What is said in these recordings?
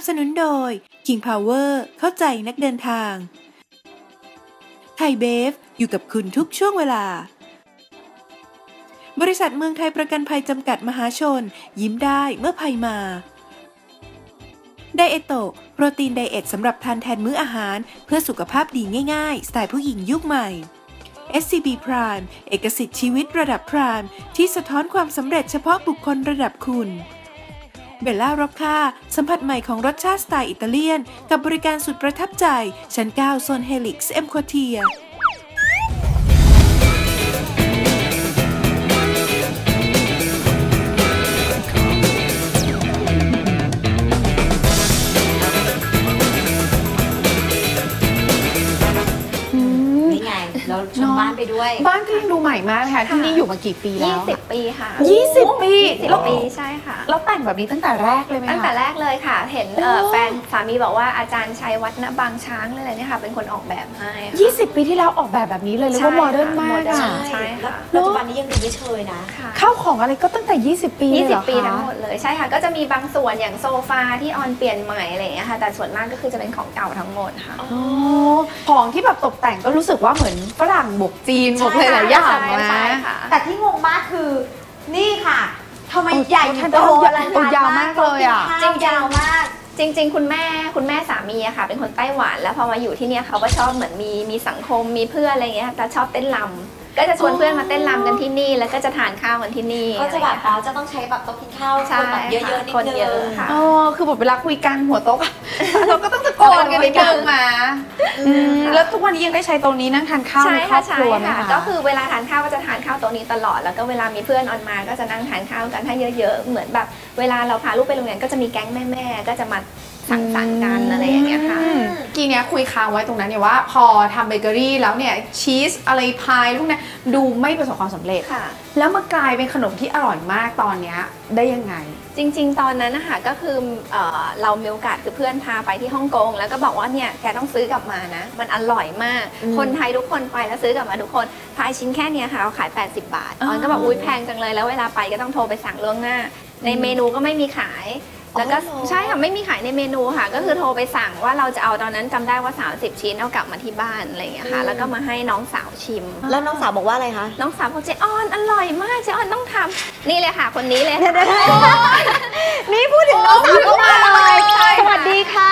สนุนโดย King Power เข้าใจนักเดินทางไทยเบฟอยู่กับคุณทุกช่วงเวลาบริษัทเมืองไทยประกันภัยจำกัดมหาชนยิ้มได้เมื่อภัยมาไดเอโตโปรตีนไดเอทสำหรับทานแทนมื้ออาหารเพื่อสุขภาพดีง่ายๆสไตล์ผู้หญิงยุคใหม่ SCB Prime เอกสิทธิ์ชีวิตระดับ Prime ที่สะท้อนความสำเร็จเฉพาะบุคคลระดับคุณเบลล่าร็อกค่าสัมผัสใหม่ของรสชาติสไตล์อิตาเลียนกับบริการสุดประทับใจชั้น 9 โซนเฮลิกซ์เอ็มควอเทียเราชมบ้านไปด้วยบ้านก็ยังดูใหม่มากค่ะที่นี่อยู่มากี่ปีแล้ว 20 ปีค่ะ 20 ปี 20 ปีใช่ค่ะแล้วแต่งแบบนี้ตั้งแต่แรกเลยไหมคะตั้งแต่แรกเลยค่ะเห็นแฟนสามีบอกว่าอาจารย์ชัยวัฒน์ณบางช้างอะไรเนี่ยค่ะเป็นคนออกแบบให้ 20 ปีที่แล้วออกแบบนี้เลยเรียกว่าโมเดิร์นมากอ่ะใช่ค่ะปัจจุบันนี้ยังดูไม่เชยนะเข้าของอะไรก็ตั้งแต่20 ปี 20 ปีทั้งหมดเลยใช่ค่ะก็จะมีบางส่วนอย่างโซฟาที่ออนเปลี่ยนใหม่อะไรอย่างเงี้ยค่ะแต่ส่วนมากก็คือจะเป็นของเก่าทั้งหมดค่ะของที่แบบตกแต่งก็รู้สึกว่าเหมือนฝรั่งบวกจีนบวกหลายๆอย่างนะแต่ที่งงมากคือนี่ค่ะทำไมใหญ่โตอลังการยาวมากเลยอ่ะจริงยาวมากจริงๆคุณแม่สามีอะค่ะเป็นคนไต้หวันแล้วพอมาอยู่ที่เนี่ยเขาก็ชอบเหมือนมีสังคมมีเพื่อนอะไรอย่างเงี้ยแต่ชอบเต้นรำก็จะชวนเพื่อนมาเต้นรำกันที่นี่แล้วก็จะทานข้าวกันที่นี่ก็จะแบบจะต้องใช้แบบโต๊ะกินข้าวคนแบบเยอะๆนิดนึงค่ะคือแบบเวลาคุยกันหัวโต๊ะเราก็ต้องตะโกนกันนิดนึงมาแล้วทุกวันนี้ยังได้ใช้โต๊ะนี้นั่งทานข้าวในครอบครัวไหมคะก็คือเวลาทานข้าวก็จะทานข้าวโต๊ะนี้ตลอดแล้วก็เวลามีเพื่อนออนมาก็จะนั่งทานข้าวกันถ้าเยอะๆเหมือนแบบเวลาเราพาลูกไปโรงเรียนก็จะมีแก๊งแม่ๆก็จะมาสั่งสรรค์กันอะไรอย่างเงี้ยค่ะกี้เนี้ยคุยค้างไว้ตรงนั้นเนี่ยว่าพอทำเบเกอรี่แล้วเนี่ยชีสอะไรพายพวกนี้ดูไม่ประสบความสำเร็จแล้วมากลายเป็นขนมที่อร่อยมากตอนเนี้ยได้ยังไงจริงๆตอนนั้นนะคะก็คือเรามีโอกาสคือเพื่อนพาไปที่ฮ่องกงแล้วก็บอกว่าเนี่ยแกต้องซื้อกลับมานะมันอร่อยมากคนไทยทุกคนไปแล้วซื้อกลับมาทุกคนพายชิ้นแค่นี้ค่ะเราขาย80 บาทออนก็บอกอุ้ยแพงจังเลยแล้วเวลาไปก็ต้องโทรไปสั่งล่วงหน้าในเมนูก็ไม่มีขายแล้วก็ใช่ค่ะไม่มีขายในเมนูค่ะก็คือโทรไปสั่งว่าเราจะเอาตอนนั้นจำได้ว่า30 ชิ้นเอากลับมาที่บ้านอะไรอย่างเงี้ยค่ะแล้วก็มาให้น้องสาวชิมแล้วน้องสาวบอกว่าอะไรคะน้องสาวบอกเจออนอร่อยมากเจออนต้องทำนี่เลยค่ะคนนี้เลยนี่พูดถึงน้องสาวก็มาเลยสวัสดีค่ะ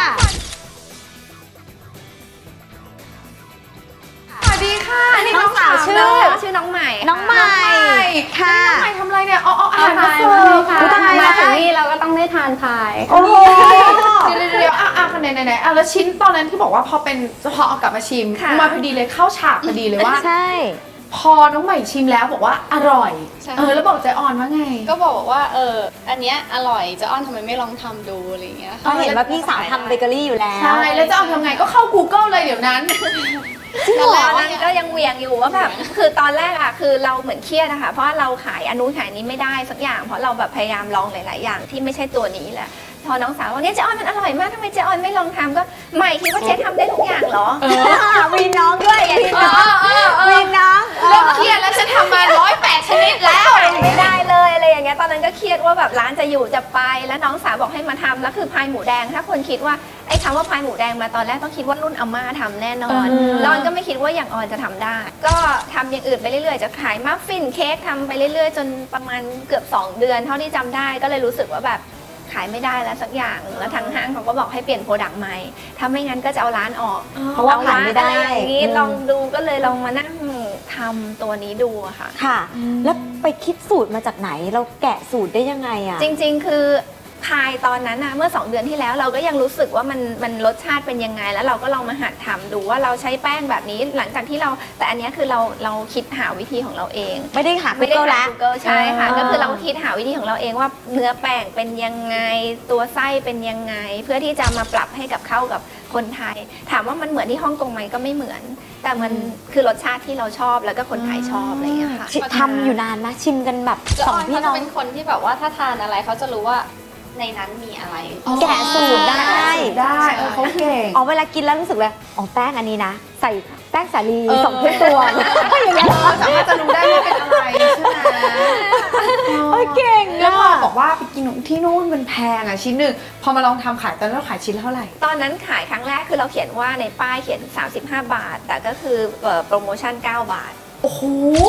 สวัสดีค่ะนี่น้องสาวชื่อน้องใหม่น้องใหม่ค่ะน้องใหม่ทำอะไรเนี่ยอาหารมาเสิร์ฟมาถึงนี่เราก็ต้องได้ทานพายโอ้โหเดี๋ยวไหนแล้วชิ้นตอนนั้นที่บอกว่าพอเอากลับมาชิมมาพอดีเลยเข้าฉากพอดีเลยว่าใช่พอน้องใหม่ชิมแล้วบอกว่าอร่อยแล้วบอกใจอ่อนว่าไงก็บอกว่าอันเนี้ยอร่อยจะอ้อนทำไมไม่ลองทำดูอะไรเงี้ยเขาเห็นว่าพี่สาวทำเบเกอรี่อยู่แล้วใช่แล้วจะเอาทำไงก็เข้า Google เลยเดี๋ยวนั้นตอนนั้นก็ยังเวียงอยู่ว่าแบบคือตอนแรกอะคือเราเหมือนเครียดนะคะเพราะเราขายอันนู้นขายนี้ไม่ได้สักอย่างเพราะเราแบบพยายามลองหลายๆอย่างที่ไม่ใช่ตัวนี้แหละพอน้องสาวว่าเนี่ยเจ๊ออนมันอร่อยมากทำไมเจ๊ออนไม่ลองทำก็ใหม่คิดว่าเจ๊ทำได้ทุกอย่างเหรอวีน้องด้วยวีน้องเริ่มเครียดแล้วฉันทำมา108 ชนิดแล้วไม่ได้เลยอะไรอย่างเงี้ยตอนนั้นก็เครียดว่าแบบร้านจะอยู่จะไปแล้วน้องสาวบอกให้มาทำแล้วคือพายหมูแดงถ้าคนคิดว่าไอ้คำว่าพายหมูแดงมาตอนแรกต้องคิดว่ารุ่นอาม่าทำแน่นอนออนก็ไม่คิดว่าอย่างออนจะทำได้ก็ทำอย่างอื่นไปเรื่อยๆจะขายมัฟฟินเค้กทำไปเรื่อยๆจนประมาณเกือบ2 เดือนเท่าที่จำได้ก็เลยรู้สึกว่าแบบขายไม่ได้แล้วสักอย่างแล้วทางห้างเขาก็บอกให้เปลี่ยนโปรดักต์ใหม่ถ้าไม่งั้นก็จะเอาร้านออกเพราะว่าขายไม่ได้อย่างนี้ลองดูก็เลยลองมานั่งทำตัวนี้ดูค่ะค่ะแล้วไปคิดสูตรมาจากไหนเราแกะสูตรได้ยังไงอะจริงๆคือพายตอนนั้นนะเมื่อ2 เดือนที่แล้วเราก็ยังรู้สึกว่ามันรสชาติเป็นยังไงแล้วเราก็ลองมาหัดทำดูว่าเราใช้แป้งแบบนี้หลังจากที่แต่อันนี้คือเราคิดหาวิธีของเราเองไม่ได้หา Google แล้วใช่ค่ะก็คือเราคิดหาวิธีของเราเองว่าเนื้อแป้งเป็นยังไงตัวไส้เป็นยังไงเพื่อที่จะมาปรับให้กับเข้ากับคนไทยถามว่ามันเหมือนที่ฮ่องกงไหมก็ไม่เหมือนแต่มันคือรสชาติที่เราชอบแล้วก็คนไทยชอบอะไรอย่างเงี้ยค่ะทำอยู่นานนะชิมกันแบบ2 พี่น้องเป็นคนที่แบบว่าถ้าทานอะไรเขาจะรู้ว่าในนั้นมีอะไรแกะสูตรได้เขาเก่งเวลากินแล้วรู้สึกเลยแป้งอันนี้นะใส่แป้งสาลี2 ถ้วยตวงอย่างเงี้ยสามารถจะรู้ได้ว่าเป็นอะไรใช่ไหมเก่งแล้วพอบอกว่าไปกินที่นู่นมันแพงอ่ะชิ้นหนึ่งพอมาลองทำขายตอนนั้นเราขายชิ้นเท่าไหร่ตอนนั้นขายครั้งแรกคือเราเขียนว่าในป้ายเขียน35 บาทแต่ก็คือโปรโมชั่น9 บาทโอ้โห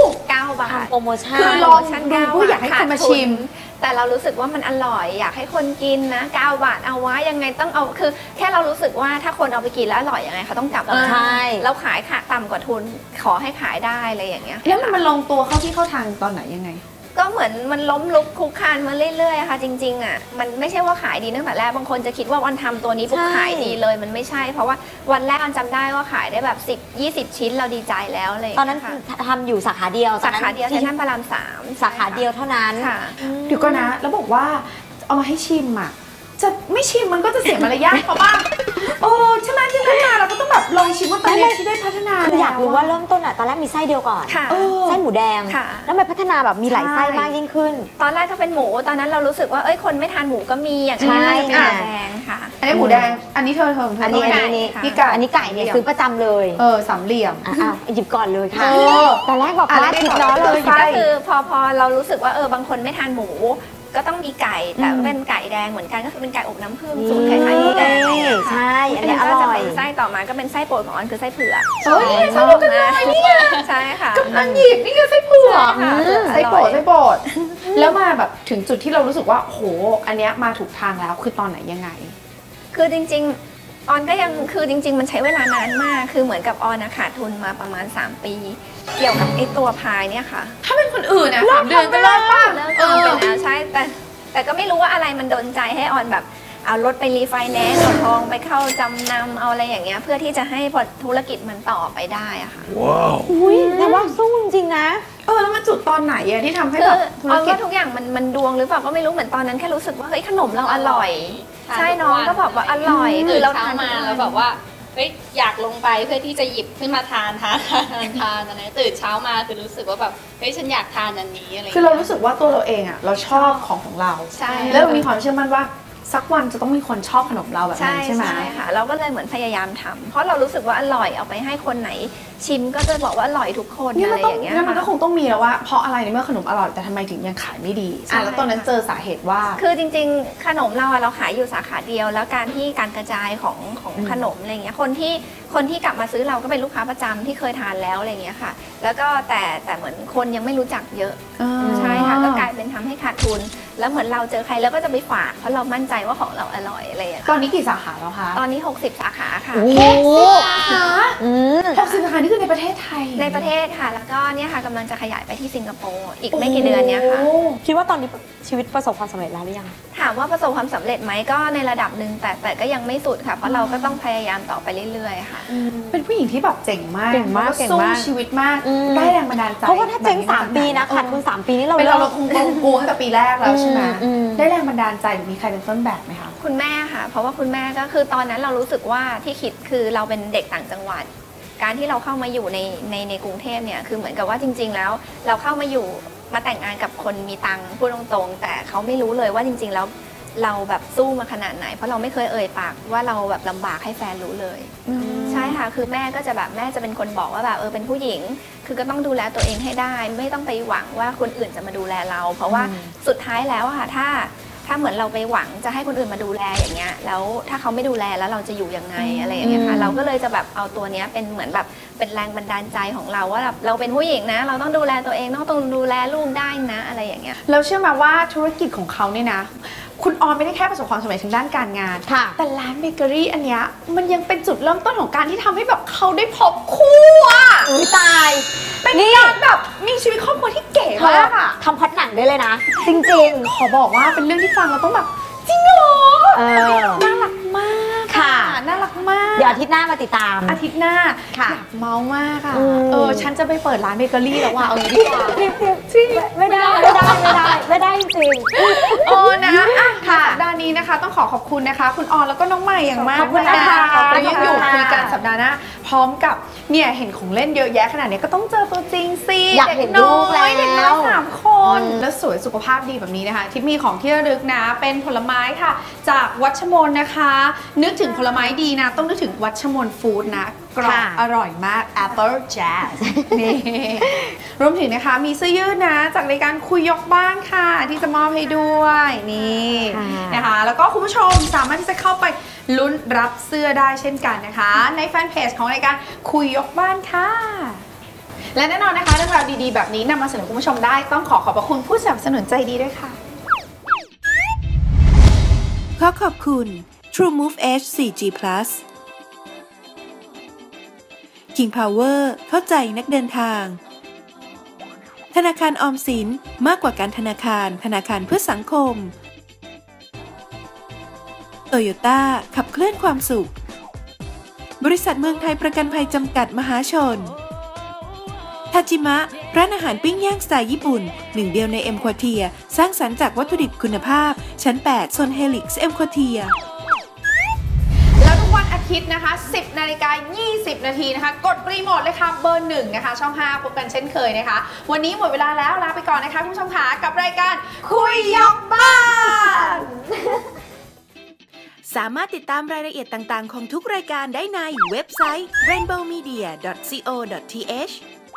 9 บาทโปรโมชั่นคือลองดูผู้อยากให้คนมาชิมแต่เรารู้สึกว่ามันอร่อยอยากให้คนกินนะ9 บาทเอาไว้ยังไงต้องเอาคือแค่เรารู้สึกว่าถ้าคนเอาไปกินแล้วอร่อยยังไงเขาต้องกลับมาใช่เราขายค่ะต่ำกว่าทุนขอให้ขายได้อะไรอย่างเงี้ยแล้วมันลงตัวเข้าที่เข้าทางตอนไหนยังไงก็เหมือนมันล้มลุกคลุกคลานมาเรื่อยๆค่ะจริงๆอ่ะมันไม่ใช่ว่าขายดีตั้งแต่แรกบางคนจะคิดว่าวันทำตัวนี้ปุ๊บขายดีเลยมันไม่ใช่เพราะว่าวันแรกอันจำได้ว่าขายได้แบบ10-20 ชิ้นเราดีใจแล้วเลยตอนนั้นทำอยู่สาขาเดียวสาขาเดียวเซ็นทรัลพระราม3 สาขาเดียวเท่านั้นเดี๋ยวก็นะแล้วบอกว่าเอามาให้ชิมอ่ะจะไม่ชิมมันก็จะเสียมารยาทเพราะว่าใช่ไหมที่พัฒนาเราก็ต้องแบบลองชิมว่าตอนนี้ที่ได้พัฒนาคืออยากรู้ว่าเริ่มต้นอ่ะตอนแรกมีไส้เดียวก่อนไส้หมูแดงแล้วมันพัฒนาแบบมีหลายไส้มากยิ่งขึ้นตอนแรกถ้าเป็นหมูตอนนั้นเรารู้สึกว่าคนไม่ทานหมูก็มีอย่างนี้น่าจะเป็นหมูแดงค่ะอันนี้หมูแดงอันนี้เธออันนี้ไก่เนี่ยซื้อประจำเลยสามเหลี่ยมหยิบก่อนเลยค่ะตอนแรกบอกว่าติดล้อเลยก็คือพอเรารู้สึกว่าบางคนไม่ทานหมูก็ต้องมีไก่แต่เป็นไก่แดงเหมือนกันก็คือเป็นไก่อบน้ำผึ้งสูตรคล้ายๆหมูแดงใช่อันนี้อร่อยไส้ต่อมาก็เป็นไส้โปรดของอันคือไส้เผือกชอบกันเลยเนี่ยใช่ค่ะกำลังหยิบนี่คือไส้เผือกไส้โปรดแล้วมาแบบถึงจุดที่เรารู้สึกว่าโหอันเนี้ยมาถูกทางแล้วคือตอนไหนยังไงคือจริงๆออนก็ยังคือจริงๆมันใช้เวลานานมากคือเหมือนกับออนขาดทุนมาประมาณ3 ปีเกี่ยวกับไอ้ตัวพายเนี่ยค่ะถ้าเป็นคนอื่นนะ3 เดือนก็เลิกป่ะเลิกไปแล้วใช่แต่ก็ไม่รู้ว่าอะไรมันดลใจให้ออนแบบเอารถไปรีไฟแนนซ์เอาทองไปเข้าจำนำเอาอะไรอย่างเงี้ยเพื่อที่จะให้ธุรกิจมันต่อไปได้อะค่ะว้าวแต่ว่าสู้จริงนะแล้วมันจุดตอนไหนอะที่ทำให้แบบธุรกิจทุกอย่างมันดวงหรือเปล่าก็ไม่รู้เหมือนตอนนั้นแค่รู้สึกว่าเฮ้ยขนมเราอร่อยใช่น้องก็บอกว่าอร่อยคือเราทานมาแล้วแบบว่าอยากลงไปเพื่อที่จะหยิบขึ้นมาทานอะไรตื่นเช้ามาคือรู้สึกว่าแบบฉันอยากทานอันนี้อะไรคือเรารู้สึกว่าตัวเราเองอ่ะเราชอบของเราใช่แล้วเรามีความเชื่อมั่นว่าสักวันจะต้องมีคนชอบขนมเราแบบนั้นใช่ไหมใช่ค่ะเราก็เลยเหมือนพยายามทำเพราะเรารู้สึกว่าอร่อยเอาไปให้คนไหนชิมก็จะบอกว่าอร่อยทุกคนอะไรอย่างเงี้ยมันก็คงต้องมีแล้วว่าเพราะอะไรในเมื่อขนมอร่อยแต่ทำไมถึงยังขายไม่ดีแล้วตอนนั้นเจอสาเหตุว่าคือจริงๆขนมเราขายอยู่สาขาเดียวแล้วการกระจายของขนมอะไรเงี้ยคนที่กลับมาซื้อเราก็เป็นลูกค้าประจำที่เคยทานแล้วอะไรเงี้ยค่ะแล้วก็แต่เหมือนคนยังไม่รู้จักเยอะใช่ค่ะก็กลายเป็นทำให้ขาดทุนแล้วเหมือนเราเจอใครแล้วก็จะไปฝากเพราะเรามั่นใจว่าของเราอร่อยอะไรอย่างเงี้ยตอนนี้กี่สาขาแล้วคะตอนนี้60 สาขาค่ะ 60 สาขานี่คือในประเทศไทยในประเทศค่ะแล้วก็เนี่ยค่ะกำลังจะขยายไปที่สิงคโปร์อีกไม่กี่เดือนเนี่ยค่ะคิดว่าตอนนี้ชีวิตประสบความสำเร็จแล้วหรือยังถามว่าประสบความสำเร็จไหมก็ในระดับหนึ่งแต่ก็ยังไม่สุดค่ะเพราะเราก็ต้องพยายามต่อไปเรื่อยๆค่ะเป็นผู้หญิงที่แบบเจ๋งมากสู้ชีวิตมากได้แรงบันดาลใจเพราะว่าถ้าเจ๋ง3 ปีนะขาดทุน3 ปีนี่เราคงกูตั้งแต่ปีแรกแล้วใช่ไหมได้แรงบันดาลใจหรือมีใครเป็นต้นแบบไหมคะคุณแม่ค่ะเพราะว่าคุณแม่ก็คือตอนนั้นเรารู้สึกว่าที่คิดคือเราเป็นเด็กต่างจังหวัดการที่เราเข้ามาอยู่ในกรุงเทพเนี่ยคือเหมือนกับว่าจริงๆแล้วเราเข้ามาอยู่มาแต่งงานกับคนมีตังค์พูดตรงๆแต่เขาไม่รู้เลยว่าจริงๆแล้วเราแบบสู้มาขนาดไหนเพราะเราไม่เคยเอ่ยปากว่าเราแบบลำบากให้แฟนรู้เลยใช่ค่ะคือแม่ก็จะแบบแม่จะเป็นคนบอกว่าแบบเป็นผู้หญิงคือก็ต้องดูแลตัวเองให้ได้ไม่ต้องไปหวังว่าคนอื่นจะมาดูแลเราเพราะว่าสุดท้ายแล้วค่ะถ้าเหมือนเราไปหวังจะให้คนอื่นมาดูแลอย่างเงี้ยแล้วถ้าเขาไม่ดูแลแล้วเราจะอยู่ยังไงอะไรอย่างเงี้ยค่ะเราก็เลยจะแบบเอาตัวเนี้ยเป็นเหมือนแบบเป็นแรงบันดาลใจของเราว่าเราเป็นผู้หญิงนะเราต้องดูแลตัวเองต้องดูแลลูกได้นะอะไรอย่างเงี้ยแล้วเชื่อไหมว่าธุรกิจของเขาเนี่ยนะคุณออนไม่ได้แค่ประสบความสำเร็จทางด้านการงานแต่ร้านเบเกอรี่อันเนี้ยมันยังเป็นจุดเริ่มต้นของการที่ทำให้แบบเขาได้พบคู่อ่ะตายเป็นการแบบมีชีวิตครอบครัวที่เก๋มากอ่ะทำพล็อตหนังได้เลยนะจริงๆขอบอกว่าเป็นเรื่องที่ฟังเราต้องแบบจริงเหรอน่ารักมากค่ะน่ารักมากเดี๋ยวอาทิตย์หน้ามาติดตามอาทิตย์หน้าอยากเมามากอ่ะฉันจะไปเปิดร้านเบเกอรี่แล้วว่ะเอาดีกว่าจริงไม่ได้จริงนะค่ะสัปดาห์นี้นะคะต้องขอบคุณนะคะคุณออนแล้วก็น้องใหม่อย่างมากขอบคุณนะคะเรายังอยู่คุยกันสัปดาห์หน้าพร้อมกับเนี่ยเห็นของเล่นเยอะแยะขนาดนี้ก็ต้องเจอตัวจริงสิอยากเห็นลูกแล้วเด็กน้อย3 คนและสวยสุขภาพดีแบบนี้นะคะที่มีของที่ระลึกนะเป็นผลไม้ค่ะจากวัชมนนะคะ นึกถึงผลไม้ดีนะต้องนึกถึงวัชมนฟู้ดนะกรอบอร่อยมาก Apple Jazz นี่รวมถึงนะคะมีเสื้อยืดนะจากรายการคุยยกบ้านค่ะที่จะมอบให้ด้วยนี่นะคะแล้วก็คุณผู้ชมสามารถที่จะเข้าไปลุ้นรับเสื้อได้เช่นกันนะคะในแฟนเพจของรายการคุยยกบ้านค่ะและแน่นอนนะคะเรื่องราวดีๆแบบนี้นำมาเสนอคุณผู้ชมได้ต้องขอบพระคุณผู้สนับสนุนใจดีด้วยค่ะขอขอบคุณ True Move Edge 4G Plus King Power เข้าใจนักเดินทางธนาคารออมสินมากกว่าการธนาคารเพื่อสังคมโตโยต้าขับเคลื่อนความสุขบริษัทเมืองไทยประกันภัยจำกัดมหาชนทาจิมะร้านอาหารปิ้งย่างสไตล์ญี่ปุ่นหนึ่งเดียวในเอ็มควอเทียสร้างสรรค์จากวัตถุดิบคุณภาพชั้น 8 โซนเฮลิกซ์เอ็มควอเทียแล้วทุกวันอาทิตย์นะคะ 10:20 นาทีนะคะกดรีโมทเลยค่ะเบอร์ 1นะคะช่อง 5พบกันเช่นเคยนะคะวันนี้หมดเวลาแล้วลาไปก่อนนะคะคุณผู้ชมค่ะกับรายการคุยยกบ้านสามารถติดตามรายละเอียดต่างๆของทุกรายการได้ในเว็บไซต์ rainbowmedia.co.th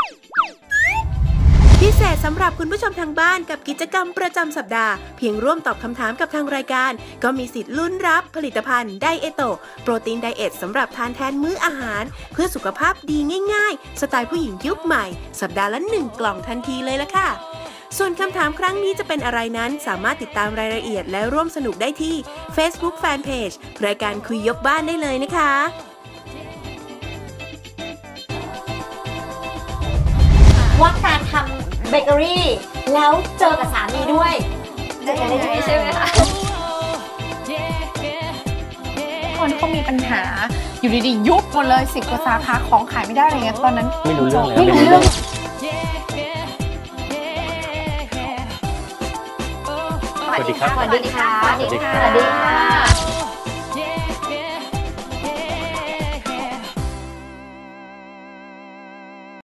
พิเศษสำหรับคุณผู้ชมทางบ้านกับกิจกรรมประจำสัปดาห์เพียงร่วมตอบคำถามกับทางรายการก็มีสิทธิ์ลุ้นรับผลิตภัณฑ์ไดเอโตโปรตีนไดเอทสำหรับทานแทนมื้ออาหารเพื่อสุขภาพดีง่ายๆสไตล์ผู้หญิงยุคใหม่สัปดาห์ละ1 กล่องทันทีเลยละค่ะส่วนคำถามครั้งนี้จะเป็นอะไรนั้นสามารถติดตามรายละเอียดและร่วมสนุกได้ที่ Facebook Fanpage รายการคุยยกบ้านได้เลยนะคะว่าการทำเบเกอรี่แล้วเจอกับสามีด้วยจะได้ยังไงใช่ไหมคะคนที่เขามีปัญหาอยู่ดีๆยุบหมดเลย10 กว่าสาขาของขายไม่ได้อะไรเงี้ยตอนนั้นไม่รู้เรื่องเลยสวัสดีครับสวัสดีค่ะ